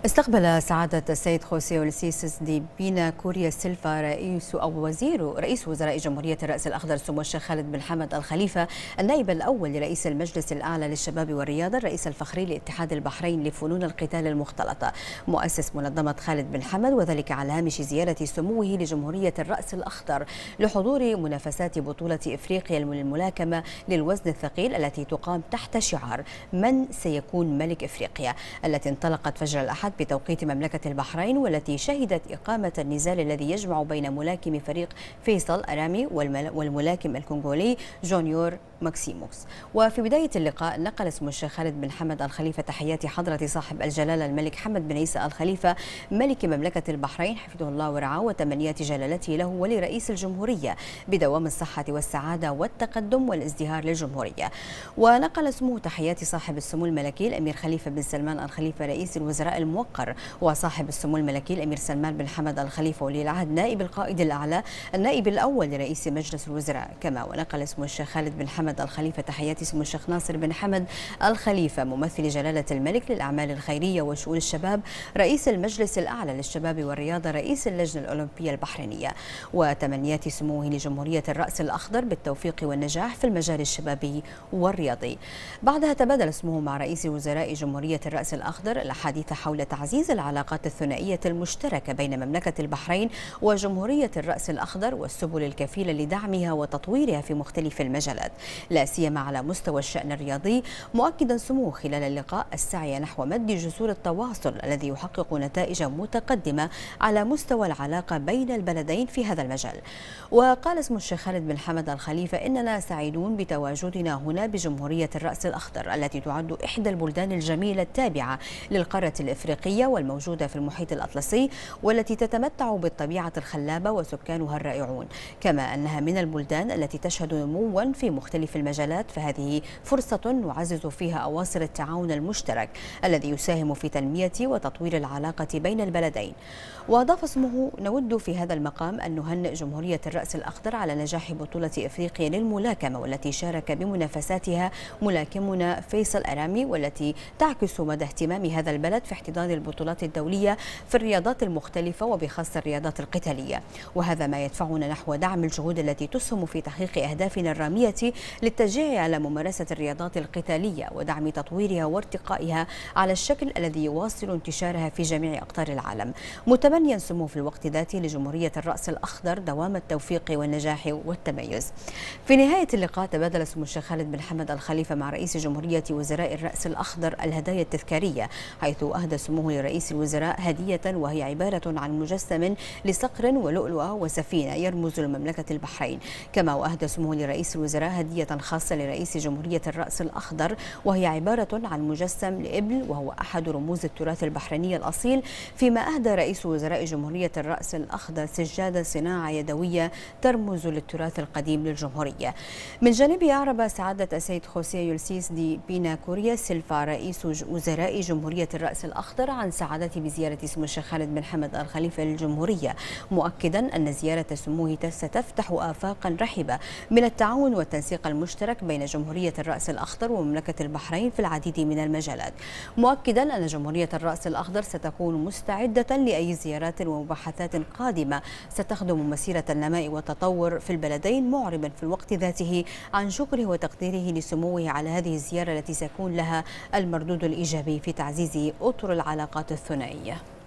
استقبل سعادة السيد خوسيه أوليسيس دي بينا كوريا سيلفا رئيس وزراء جمهورية الرأس الأخضر سمو الشيخ خالد بن حمد الخليفة النائب الأول لرئيس المجلس الأعلى للشباب والرياضة الرئيس الفخري لاتحاد البحرين لفنون القتال المختلطة مؤسس منظمة خالد بن حمد، وذلك على هامش زيارة سموه لجمهورية الرأس الأخضر لحضور منافسات بطولة إفريقيا للملاكمة للوزن الثقيل التي تقام تحت شعار من سيكون ملك إفريقيا، التي انطلقت فجر الأحد بتوقيت مملكة البحرين، والتي شهدت إقامة النزال الذي يجمع بين ملاكم فريق فيصل أرامي والملاكم الكونغولي جونيور ماكسيموس. وفي بداية اللقاء نقل سمو الشيخ خالد بن حمد الخليفة تحيات حضرة صاحب الجلالة الملك حمد بن عيسى الخليفة ملك مملكة البحرين حفظه الله ورعاه، وتمنيات جلالته له ولرئيس الجمهورية بدوام الصحة والسعادة والتقدم والازدهار للجمهورية. ونقل سموه تحيات صاحب السمو الملكي الأمير خليفة بن سلمان الخليفة رئيس الوزراء الموقر، وصاحب السمو الملكي الأمير سلمان بن حمد الخليفة ولي العهد نائب القائد الأعلى النائب الأول لرئيس مجلس الوزراء. كما ونقل سمو الشيخ خالد بن حمد الخليفة تحيات سمو الشيخ ناصر بن حمد الخليفة ممثل جلالة الملك للأعمال الخيرية وشؤون الشباب رئيس المجلس الأعلى للشباب والرياضة رئيس اللجنة الأولمبية البحرينية، وتمنيات سموه لجمهورية الرأس الأخضر بالتوفيق والنجاح في المجال الشبابي والرياضي. بعدها تبادل سموه مع رئيس وزراء جمهورية الرأس الأخضر الحديث حول تعزيز العلاقات الثنائية المشتركة بين مملكة البحرين وجمهورية الرأس الأخضر والسبل الكفيلة لدعمها وتطويرها في مختلف المجالات، لا سيما على مستوى الشأن الرياضي، مؤكدا سموه خلال اللقاء السعي نحو مد جسور التواصل الذي يحقق نتائج متقدمة على مستوى العلاقة بين البلدين في هذا المجال. وقال سمو الشيخ خالد بن حمد الخليفة إننا سعيدون بتواجدنا هنا بجمهورية الرأس الأخضر التي تعد إحدى البلدان الجميلة التابعة للقارة الإفريقية والموجودة في المحيط الأطلسي، والتي تتمتع بالطبيعة الخلابة وسكانها الرائعون، كما أنها من البلدان التي تشهد نموا في مختلف المجالات، فهذه فرصة نعزز فيها أواصر التعاون المشترك الذي يساهم في تنمية وتطوير العلاقة بين البلدين. وأضاف اسمه: نود في هذا المقام أن نهنئ جمهورية الرأس الأخضر على نجاح بطولة إفريقيا للملاكمة، والتي شارك بمنافساتها ملاكمنا فيصل أرامي، والتي تعكس مدى اهتمام هذا البلد في احتضان البطولات الدولية في الرياضات المختلفة وبخاصة الرياضات القتالية، وهذا ما يدفعنا نحو دعم الجهود التي تسهم في تحقيق أهدافنا الرامية للتشجيع على ممارسة الرياضات القتالية ودعم تطويرها وارتقائها على الشكل الذي يواصل انتشارها في جميع أقطار العالم، متمنيا سموه في الوقت ذاته لجمهورية الرأس الأخضر دوام التوفيق والنجاح والتميز. في نهاية اللقاء تبادل سمو الشيخ خالد بن حمد الخليفة مع رئيس جمهورية وزراء الرأس الأخضر الهدايا التذكارية، حيث أهدى سموه لرئيس الوزراء هدية وهي عبارة عن مجسم لصقر ولؤلؤة وسفينة يرمز لمملكة البحرين. كما وأهدى سموه لرئيس الوزراء هدية خاصة لرئيس جمهورية الرأس الأخضر وهي عبارة عن مجسم لإبل وهو أحد رموز التراث البحريني الأصيل، فيما أهدى رئيس وزراء جمهورية الرأس الأخضر سجادة صناعة يدوية ترمز للتراث القديم للجمهورية. من جانبه أعرب سعادة السيد خوسيه أوليسيس دي بينا كوريا سيلفا رئيس وزراء جمهورية الرأس الأخضر عن سعادته بزيارة سمو الشيخ خالد بن حمد الخليفة للجمهورية، مؤكدا أن زيارة سموه ستفتح آفاقا رحبة من التعاون والتنسيق المشترك بين جمهورية الرأس الأخضر ومملكة البحرين في العديد من المجالات، مؤكدا أن جمهورية الرأس الأخضر ستكون مستعدة لأي زيارات ومباحثات قادمة ستخدم مسيرة النماء والتطور في البلدين، معربا في الوقت ذاته عن شكره وتقديره لسموه على هذه الزيارة التي سيكون لها المردود الإيجابي في تعزيز أطر العلاقات الثنائية.